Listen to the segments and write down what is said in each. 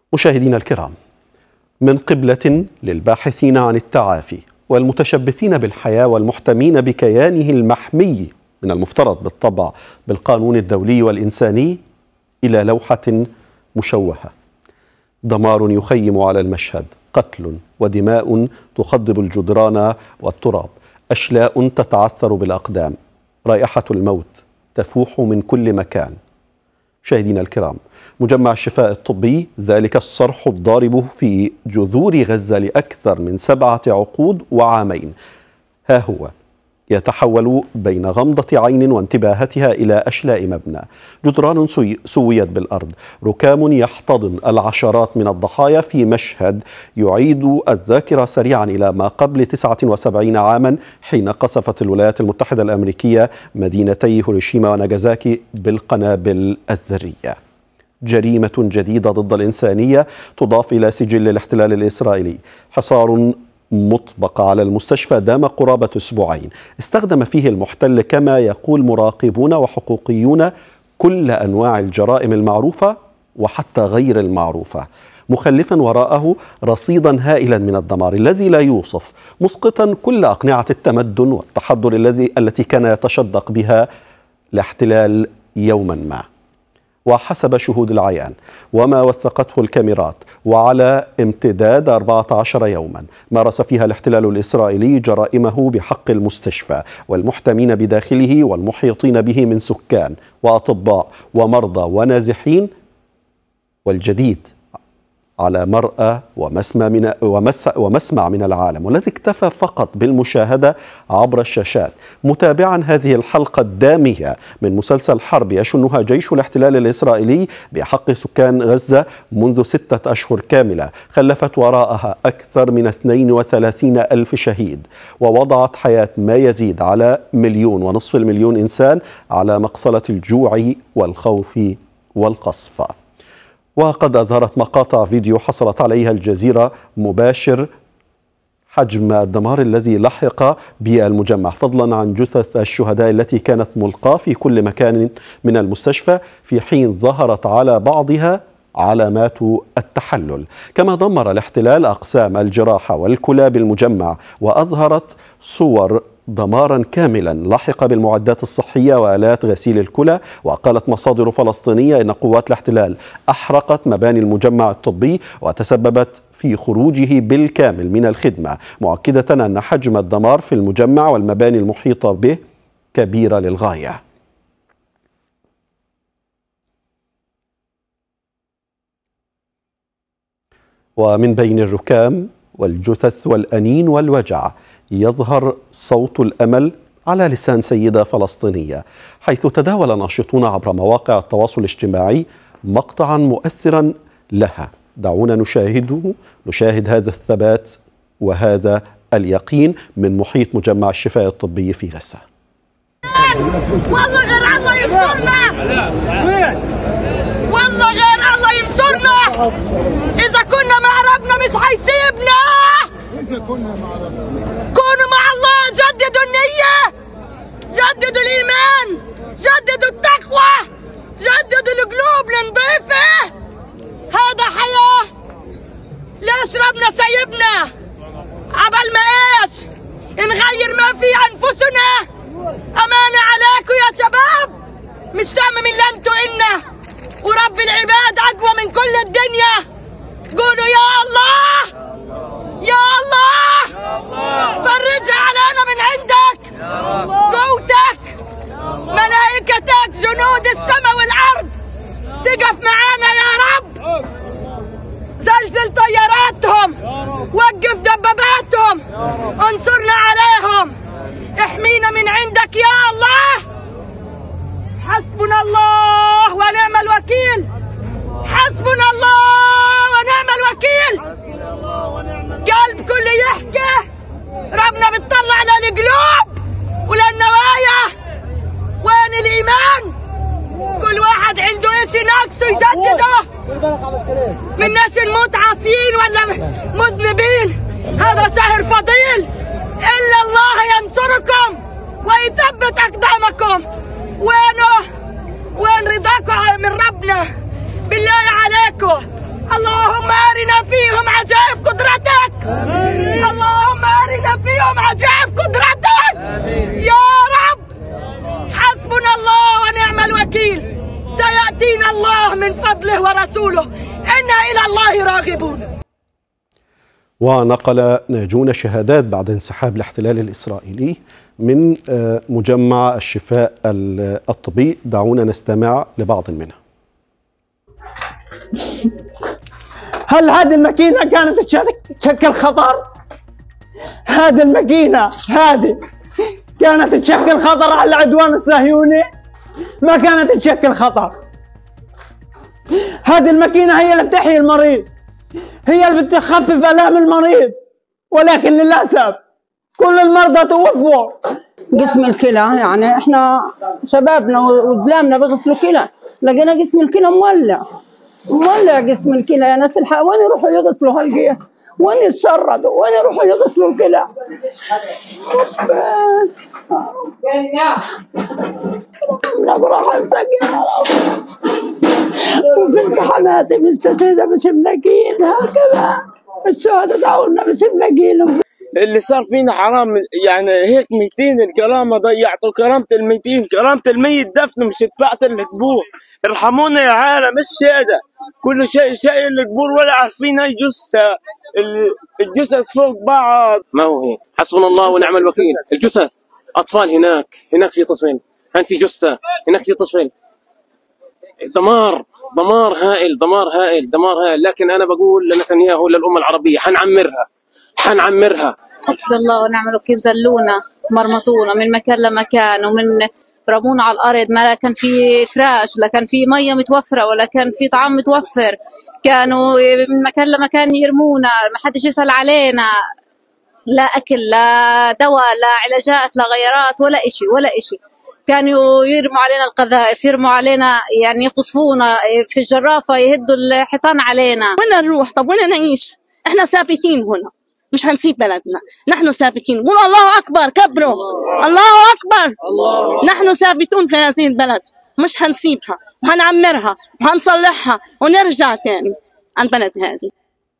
مشاهدينا الكرام، من قبلة للباحثين عن التعافي والمتشبثين بالحياة والمحتمين بكيانه المحمي من المفترض بالطبع بالقانون الدولي والإنساني إلى لوحة مشوهة، دمار يخيم على المشهد، قتل ودماء تخضب الجدران والتراب، أشلاء تتعثر بالأقدام، رائحة الموت تفوح من كل مكان. مشاهدينا الكرام، مجمع الشفاء الطبي، ذلك الصرح الضارب في جذور غزة لأكثر من 7 عقود وعامين، ها هو يتحول بين غمضة عين وانتباهتها إلى أشلاء مبنى، جدران سويت بالأرض، ركام يحتضن العشرات من الضحايا، في مشهد يعيد الذاكرة سريعا إلى ما قبل 79 عاما حين قصفت الولايات المتحدة الأمريكية مدينتي هيروشيما وناغازاكي بالقنابل الذرية. جريمة جديدة ضد الإنسانية تضاف إلى سجل الاحتلال الإسرائيلي، حصار مطبق على المستشفى دام قرابة أسبوعين، استخدم فيه المحتل كما يقول مراقبون وحقوقيون كل أنواع الجرائم المعروفة وحتى غير المعروفة، مخلفا وراءه رصيدا هائلا من الدمار الذي لا يوصف، مسقطا كل أقنعة التمدن والتحضر التي كان يتشدق بها الاحتلال يوما ما. وحسب شهود العيان وما وثقته الكاميرات، وعلى امتداد 14 يوما مارس فيها الاحتلال الإسرائيلي جرائمه بحق المستشفى والمحتمين بداخله والمحيطين به من سكان وأطباء ومرضى ونازحين، والجديد على مرأى ومسمع من العالم، والذي اكتفى فقط بالمشاهدة عبر الشاشات متابعا هذه الحلقة الدامية من مسلسل حرب يشنها جيش الاحتلال الإسرائيلي بحق سكان غزة منذ 6 أشهر كاملة، خلفت وراءها أكثر من 32 ألف شهيد، ووضعت حياة ما يزيد على 1.5 مليون إنسان على مقصلة الجوع والخوف والقصف. وقد أظهرت مقاطع فيديو حصلت عليها الجزيرة مباشر حجم الدمار الذي لحق بالمجمع، فضلا عن جثث الشهداء التي كانت ملقاة في كل مكان من المستشفى، في حين ظهرت على بعضها علامات التحلل. كما دمر الاحتلال أقسام الجراحة والكلى بالمجمع، وأظهرت صور دمارا كاملا لحق بالمعدات الصحية وآلات غسيل الكلى. وقالت مصادر فلسطينية إن قوات الاحتلال أحرقت مباني المجمع الطبي وتسببت في خروجه بالكامل من الخدمة، مؤكدة أن حجم الدمار في المجمع والمباني المحيطة به كبيرة للغاية. ومن بين الركام والجثث والأنين والوجع يظهر صوت الأمل على لسان سيدة فلسطينية، حيث تداول ناشطون عبر مواقع التواصل الاجتماعي مقطعا مؤثرا لها. دعونا نشاهد هذا الثبات وهذا اليقين من محيط مجمع الشفاء الطبي في غزة. والله غير الله ينصرنا، والله غير الله ينصرنا، إذا كنا مع ربنا مش حيسيبنا، إذا كنا مع ربنا كونوا مع الله. جددوا النية، جددوا الإيمان، جددوا التقوى، جددوا القلوب النظيفة. هذا حياة، ليش ربنا سايبنا؟ عبال ما ايش؟ نغير ما في أنفسنا. أمانة عليكم يا شباب، مش تعمل من انتوا إنا، ورب العباد أقوى من كل الدنيا. قولوا يا الله، يا الله، فرجها علينا من عندك، قوتك، ملائكتك، جنود السماء والأرض تقف معانا يا رب. زلزل طياراتهم، وقف دباباتهم، انصرنا عليهم، احمينا من عندك يا الله. حسبنا الله ونعم الوكيل، حسبنا الله ونعم الوكيل. قلب كله يحكي، ربنا بتطلع للقلوب وللنوايا. وين الإيمان؟ كل واحد عنده إشي ناقصه يجدده، مناش نموت عاصيين ولا مذنبين. هذا شهر فضيل، إلا الله ينصركم ويثبت أقدامكم. وين رضاكم من ربنا؟ بالله عليكم، اللهم أرنا فيهم عجائب قدرتك. اللهم أرنا فيهم عجائب قدرتك يا رب. حسبنا الله ونعم الوكيل. سيأتينا الله من فضله ورسوله، إنا إلى الله راغبون. ونقل ناجون شهادات بعد انسحاب الاحتلال الإسرائيلي من مجمع الشفاء الطبي. دعونا نستمع لبعض منها. هل هذه الماكينة كانت تشكل خطر؟ هذه الماكينة كانت تشكل خطر على العدوان الصهيوني؟ ما كانت تشكل خطر. هذه الماكينة هي اللي بتحيي المريض، هي اللي بتخفف آلام المريض، ولكن للأسف كل المرضى توفوا. قسم الكلى، يعني احنا شبابنا وقدامنا بيغسلوا كلى، لقينا قسم الكلى مولع قسم الكلى يا ناس الحق. وين يروحوا يغسلوا هالقيه؟ وين يتشردوا؟ وين يروحوا يغسلوا الكلى؟ وبنت حماتي مستشهده مش ملاقيين، هكذا الشهداء دعونا مش ملاقيين. اللي صار فينا حرام، يعني هيك ميتين الكرامه، ضيعتوا كرامه الميتين، كرامه الميت دفن مش دفعت القبور. ارحمونا يا عالم، مش هذا كل شيء القبور ولا عارفين هاي جثه، الجثث فوق بعض. ما هو هيك، حسبنا الله ونعم الوكيل. الجثث اطفال هناك في طفل، هان في جثه، هناك في طفل. دمار هائل. لكن انا بقول لنتنياهو للامه العربيه حنعمرها. حسبي الله ونعم الوكيل. زلونا، مرمطونا من مكان لمكان، ومن رمونا على الارض. ما كان في فراش، لا كان في ميه متوفره، ولا كان في طعام متوفر. كانوا من مكان لمكان يرمونا، ما حدش يسال علينا، لا اكل لا دواء لا علاجات لا غيارات ولا إشي. كانوا يرموا علينا القذائف، يرموا علينا، يعني يقصفونا في الجرافه، يهدوا الحيطان علينا. وين نروح؟ طب وين نعيش؟ احنا ثابتين هنا، مش هنسيب بلدنا. نحن ثابتين. قولوا الله أكبر، كبروا الله أكبر. نحن ثابتون في هذه البلد، مش هنسيبها، وهنعمرها وهنصلحها ونرجع تاني عن بلد هذه.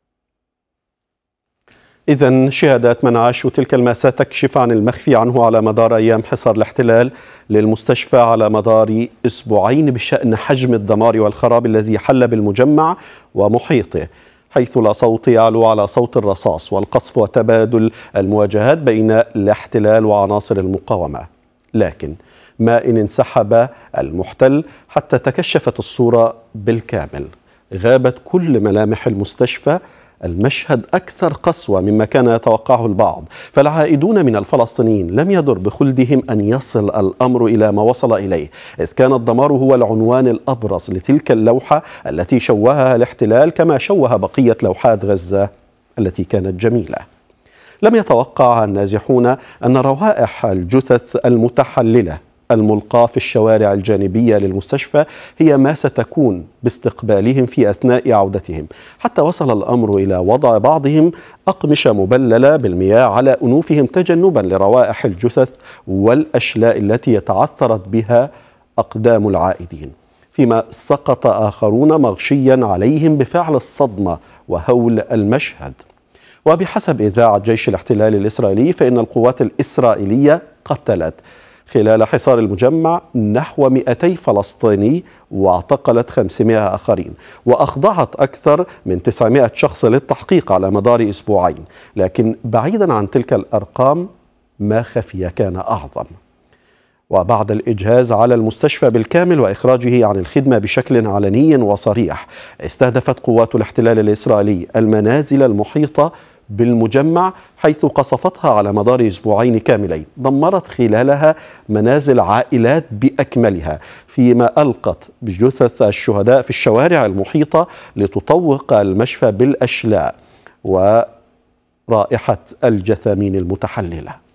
إذن شهادات من عاشوا تلك المأساة تكشف عن المخفي عنه على مدار أيام حصار الاحتلال للمستشفى على مدار أسبوعين بشأن حجم الدمار والخراب الذي حل بالمجمع ومحيطه، حيث لا صوت يعلو على صوت الرصاص والقصف وتبادل المواجهات بين الاحتلال وعناصر المقاومة. لكن ما إن انسحب المحتل حتى تكشفت الصورة بالكامل، غابت كل ملامح المستشفى. المشهد أكثر قسوة مما كان يتوقعه البعض، فالعائدون من الفلسطينيين لم يدر بخلدهم أن يصل الأمر إلى ما وصل إليه، إذ كان الدمار هو العنوان الأبرز لتلك اللوحة التي شوهها الاحتلال كما شوه بقية لوحات غزة التي كانت جميلة. لم يتوقع النازحون أن روائح الجثث المتحللة الملقاة في الشوارع الجانبية للمستشفى هي ما ستكون باستقبالهم في أثناء عودتهم، حتى وصل الأمر إلى وضع بعضهم أقمشة مبللة بالمياه على أنوفهم تجنبا لروائح الجثث والأشلاء التي يتعثرت بها أقدام العائدين، فيما سقط آخرون مغشيا عليهم بفعل الصدمة وهول المشهد. وبحسب إذاعة جيش الاحتلال الإسرائيلي فإن القوات الإسرائيلية قتلت خلال حصار المجمع نحو 200 فلسطيني واعتقلت 500 آخرين، وأخضعت أكثر من 900 شخص للتحقيق على مدار أسبوعين. لكن بعيدا عن تلك الأرقام ما خفي كان أعظم. وبعد الإجهاز على المستشفى بالكامل وإخراجه عن الخدمة بشكل علني وصريح، استهدفت قوات الاحتلال الإسرائيلي المنازل المحيطة بالمجمع، حيث قصفتها على مدار أسبوعين كاملين، دمرت خلالها منازل عائلات بأكملها، فيما ألقت بجثث الشهداء في الشوارع المحيطة لتطوق المشفى بالأشلاء ورائحة الجثامين المتحللة.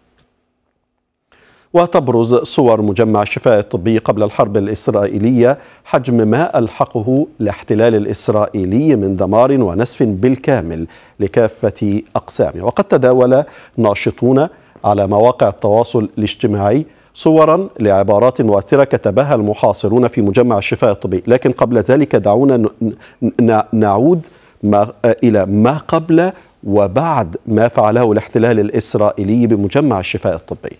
وتبرز صور مجمع الشفاء الطبي قبل الحرب الإسرائيلية حجم ما ألحقه الاحتلال الإسرائيلي من دمار ونسف بالكامل لكافة أقسامه. وقد تداول ناشطون على مواقع التواصل الاجتماعي صورا لعبارات مؤثرة كتبها المحاصرون في مجمع الشفاء الطبي. لكن قبل ذلك دعونا نعود إلى ما قبل وبعد ما فعله الاحتلال الإسرائيلي بمجمع الشفاء الطبي.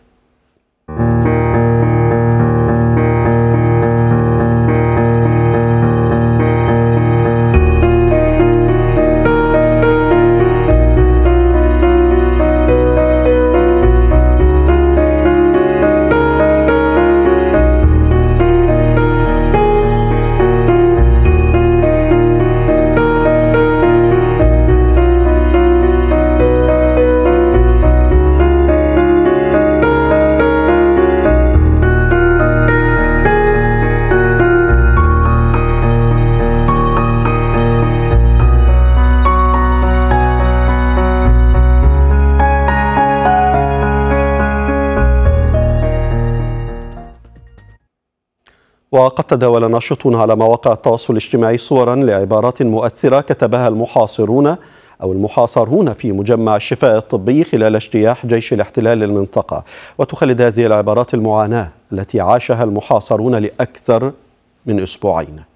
وقد تداول ناشطون على مواقع التواصل الاجتماعي صورا لعبارات مؤثرة كتبها المحاصرون في مجمع الشفاء الطبي خلال اجتياح جيش الاحتلال للمنطقة، وتخلد هذه العبارات المعاناة التي عاشها المحاصرون لأكثر من أسبوعين.